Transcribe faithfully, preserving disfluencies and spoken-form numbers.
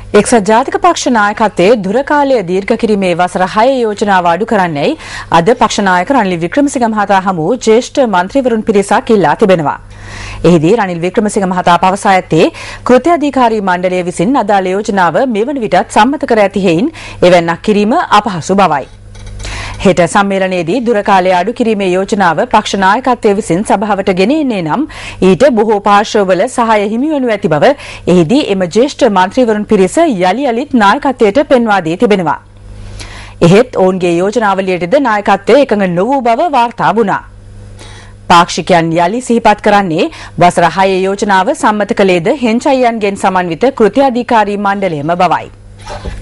එක්සත් ජාතික පක්ෂ නායකත්වයේ දුර කාලය දීර්ඝ කිරීමේ වසර හය යෝජනාව අඩු කරන්නයි අද පක්ෂ නායක රනිල් වික්‍රමසිංහ මහතා හමු ජ්‍යෙෂ්ඨ මන්ත්‍රීවරුන් පිරිසක් ඉල්ලා තිබෙනවා. එහිදී රනිල් වික්‍රමසිංහ මහතා පවසා ඇත්තේ කෘත්‍යාධිකාරී මණ්ඩලය විසින් අදාළ යෝජනාව මෙවන විටත් සම්මත කර ඇති හේයින් එවැන්නක් කිරීම අපහසු බවයි. හෙට සම්මේලනයේදී දුර කාලය අඩු කිරීමේ යෝජනාව පක්ෂ නායකත්වයේ විසින් සභාවට ගෙන එන්නේ නම් ඊට බොහෝ පාර්ශ්වවල සහාය හිමි වනු ඇති බව එහිදී එම ජ්‍යෙෂ්ඨ මන්ත්‍රීවරුන් පිරිස යලි යලිත් නායකත්වයට පෙන්වා දී තිබෙනවා. එහෙත් ඔවුන්ගේ යෝජනාවලියටද නායකත්වය එකඟ නොවූ බව වාර්තා වුණා. පාක්ෂිකයන් යලි සිහිපත් කරන්නේ වසර හය යෝජනාව සම්මත කළේද හෙන්චයියන්ගෙන් සමන්විත කෘත්‍යාධිකාරී මණ්ඩලයම බවයි.